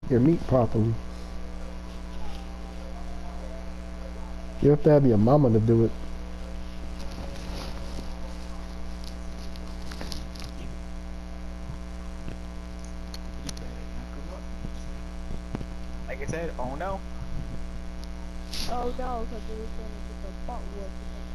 your meat properly. You have to have your mama to do it. Like I said, oh no. Oh no, because it was going to get the butt whooped.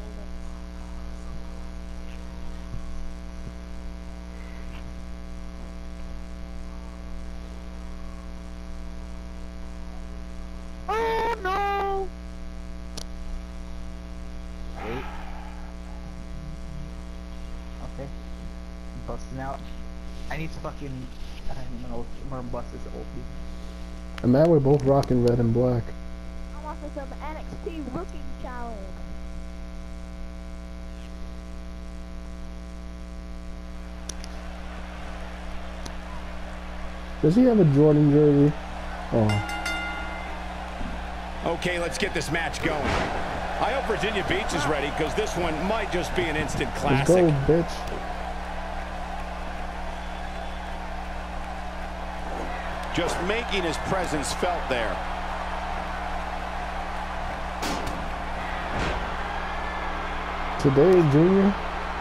Oh no! Wait. Okay. I'm busting out. I need to fucking. I don't know where bust this OP. And now we're both rocking red and black. I'm off of some NXT Rookie Challenge. Does he have a Jordan jersey? Oh. Okay, let's get this match going. I hope Virginia Beach is ready, because this one might just be an instant classic. Let's go, bitch. Just making his presence felt there. Today, Junior.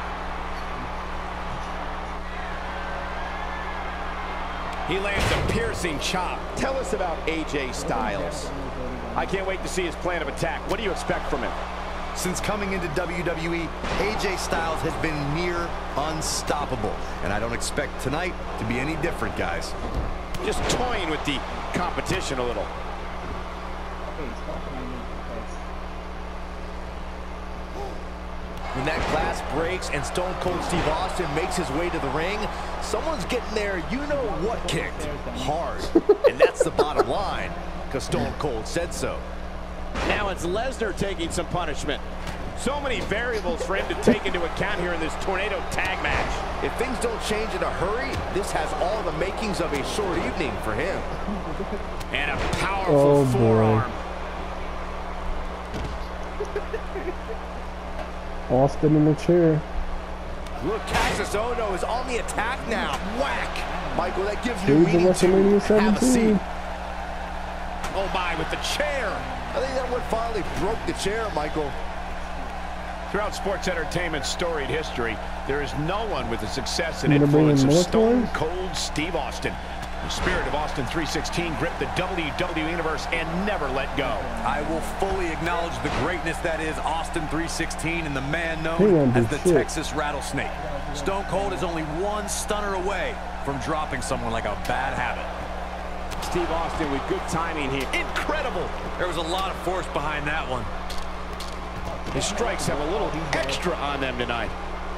He lands a piercing chop. Tell us about AJ Styles. I can't wait to see his plan of attack. What do you expect from him? Since coming into WWE, AJ Styles has been near unstoppable. And I don't expect tonight to be any different, guys. Just toying with the competition a little. When that glass breaks and Stone Cold Steve Austin makes his way to the ring, someone's getting there, you know what kicked hard. And that's the bottom line, because Stone Cold said so. Now it's Lesnar taking some punishment. So many variables for him to take into account here in this tornado tag match. If things don't change in a hurry, this has all the makings of a short evening for him. And a powerful forearm. Austin in the chair. Look, Cassius Ohno is on the attack now. Whack! Michael, that gives new Here's the meaning to WrestleMania have a 17. seat. Oh my, with the chair. I think that one finally broke the chair, Michael. Throughout sports entertainment's storied history, there is no one with the success and You gonna bring influence in of more Stone toys? Cold Steve Austin. The spirit of Austin 316 gripped the WWE Universe and never let go. I will fully acknowledge the greatness that is Austin 316 and the man He known won't do as the shit. Texas Rattlesnake. Stone Cold is only one stunner away from dropping someone like a bad habit. Steve Austin with good timing here. Incredible! There was a lot of force behind that one. His strikes have a little extra on them tonight.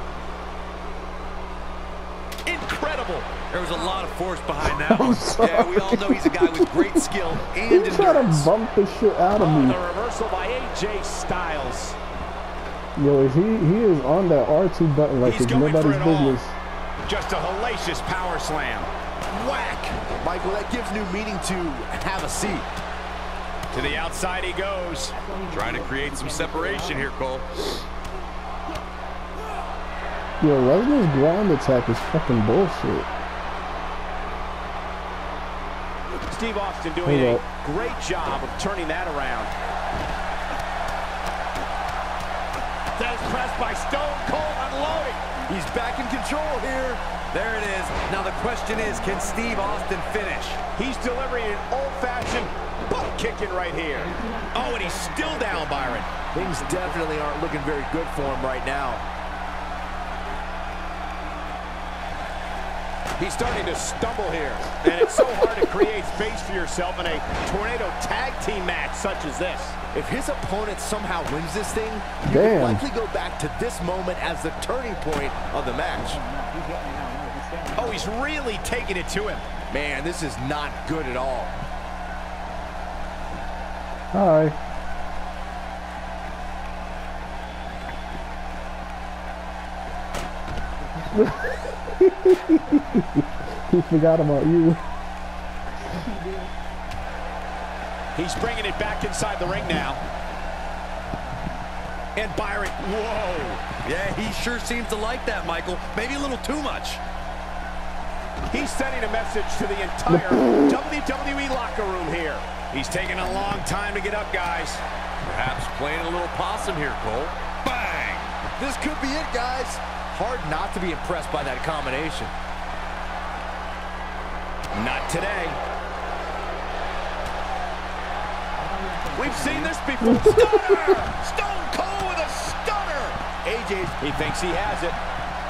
Incredible! There was a lot of force behind that one. Yeah, we all know he's a guy with great skill and He tried to endurance. bump the shit out of me. The reversal by AJ Styles. Yo, he is on that R2 button like He's it's going for nobody's it all. business. Just a hellacious power slam. Whack! Michael, that gives new meaning to have a seat. To the outside he goes. Trying to create some separation here, Cole. Yo, Lesnar's ground attack is fucking bullshit. Steve Austin doing Hold a great job of turning that around. That is pressed by Stone Cold, unloading. He's back in control here. There it is. Now the question is, can Steve Austin finish? He's delivering an old-fashioned butt kicking right here. Oh, and he's still down, Byron. Things definitely aren't looking very good for him right now. He's starting to stumble here, and it's so hard to create space for yourself in a tornado tag team match such as this. If his opponent somehow wins this thing, you Damn. can likely go back to this moment as the turning point of the match. Oh, he's really taking it to him. Man, this is not good at all. Hi. He forgot about you. He's bringing it back inside the ring now. And Byron, whoa. Yeah, he sure seems to like that, Michael. Maybe a little too much. He's sending a message to the entire WWE locker He's taking a long time to get up, guys. Perhaps playing a little possum here, Cole. Bang! This could be it, guys. Hard not to be impressed by that combination. Not today. We've seen this before. Stunner! Stone Cold with a stunner! AJ, he thinks he has it.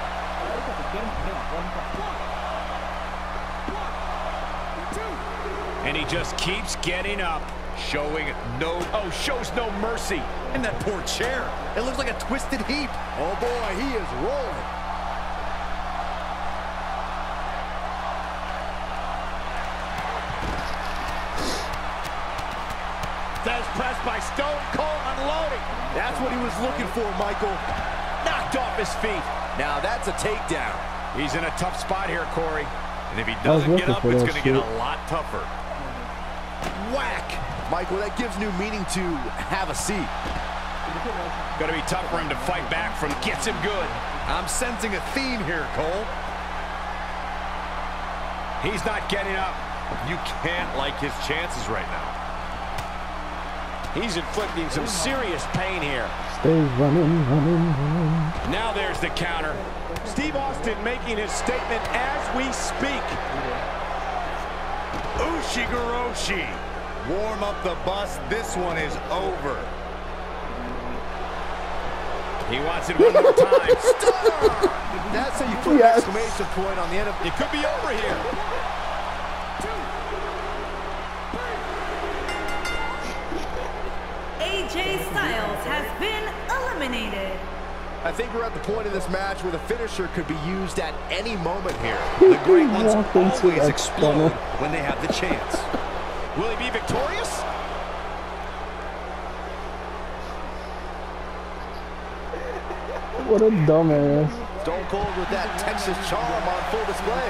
And he just keeps getting up. Shows no mercy. And that poor chair. It looks like a twisted heap. Oh boy, he is rolling. Says pressed by Stone Cold, unloading. That's what he was looking for, Michael. Knocked off his feet. Now that's a takedown. He's in a tough spot here, Corey. And if he I was doesn't get looking up, for it's that going to get shit. a lot tougher. Whack! Michael, that gives new meaning to have a seat. Gonna be tough for him to fight back from. Gets him good. I'm sensing a theme here, Cole. He's not getting up. You can't like his chances right now. He's inflicting some serious pain here. Stay running, running, running. Now there's the counter. Steve Austin making his statement as we speak. Ushigoroshi. Warm up the bus. This one is over. He wants it one more time. Stunner! That's how you put Yes. an exclamation point on the end of It could be over here. AJ Styles has been eliminated. I think we're at the point in this match where the finisher could be used at any moment here. The great ones Walked into always that explode stunner. when they have the chance. Will he be victorious? What a dumbass. Stone Cold with that Texas charm on full display.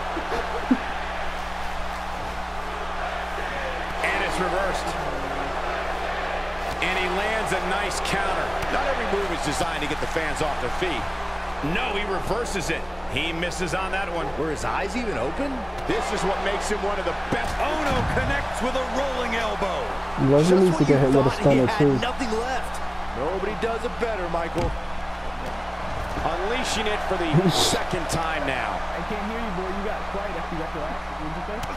And it's reversed. And he lands a nice counter. Not every move is designed to get the fans off their feet. No, he reverses it. He misses on that one. Were his eyes even open? This is what makes him one of the best. Ono connects with a rolling elbow. Lesnar needs to when get you hit with a thought stunner he too. had nothing left. Nobody does it better, Michael. Unleashing it for the second time now. I can't hear you, boy. You got quiet after you got your ass. What did you say?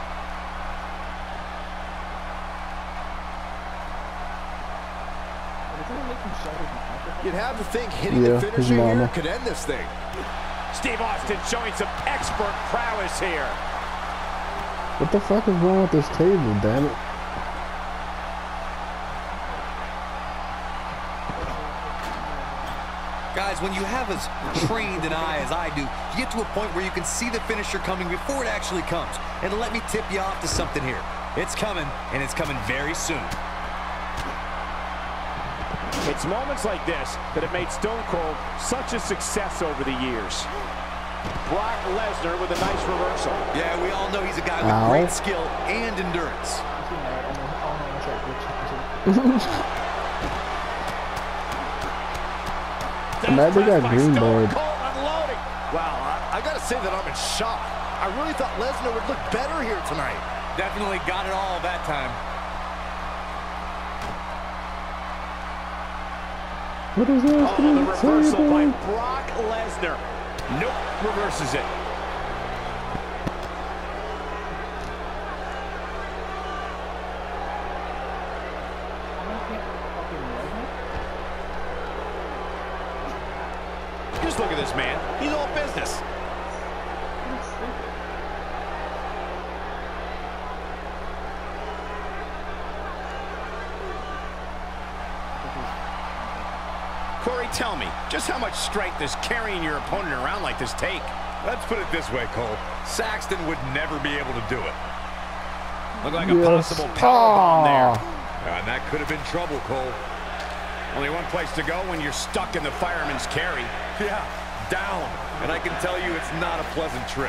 Did someone make some shoulders and microphone? You'd have to think hitting Yeah, the his finisher here mama. could end this thing. Steve Austin showing some expert prowess here. What the fuck is wrong with this table, damn it? Guys, when you have as trained an eye as I do, you get to a point where you can see the finisher coming before it actually comes. And let me tip you off to something here. It's coming, and it's coming very soon. It's moments like this that have made Stone Cold such a success over the years. Brock Lesnar with a nice reversal. Yeah, we all know he's a guy with Ow. great skill and endurance. And that they got green board. Wow, I gotta say that I'm in shock. I really thought Lesnar would look better here tonight. Definitely got it all that time. What is this? Oh, the reversal by Table? Brock Lesnar. Nope, reverses it. Just look at this man. He's all business. Corey, tell me, just how much strength does carrying your opponent around like this take? Let's put it this way, Cole. Saxton would never be able to do it. Look like a Yes. possible powerbomb there. And that could have been trouble, Cole. Only one place to go when you're stuck in the fireman's carry. Yeah, down. And I can tell you it's not a pleasant trip.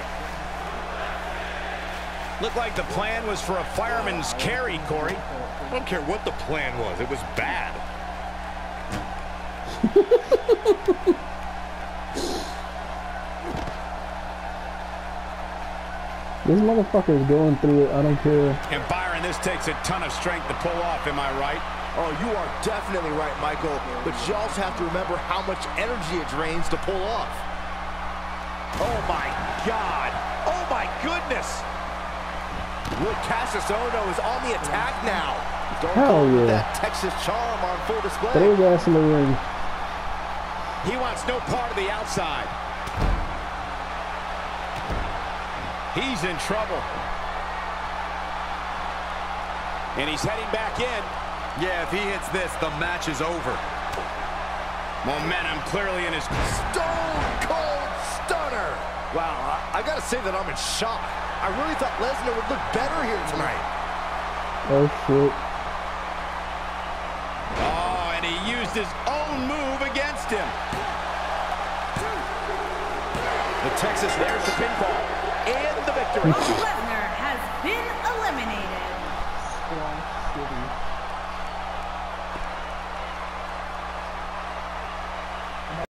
Looked like the plan was for a fireman's carry, Corey. I don't care what the plan was. It was bad. This motherfucker is going through it. I don't care. And Byron, this takes a ton of strength to pull off, am I right? Oh, you are definitely right, Michael. But you also have to remember how much energy it drains to pull off. Oh, my God. Oh, my goodness. Will Cassisono is on the attack now. Hell yeah. That Texas charm on full display. Throw his ass in the ring. He wants no part of the outside. He's in trouble. And he's heading back in. Yeah, if he hits this, the match is over. Momentum clearly in his... Stone Cold Stunner. Wow, I gotta say that I'm in shock. I really thought Lesnar would look better here tonight. Oh, shit. Oh, and he used his own move against him. The Texas, there's the pinfall and the victory. Brock Lesnar has been eliminated. Squash City.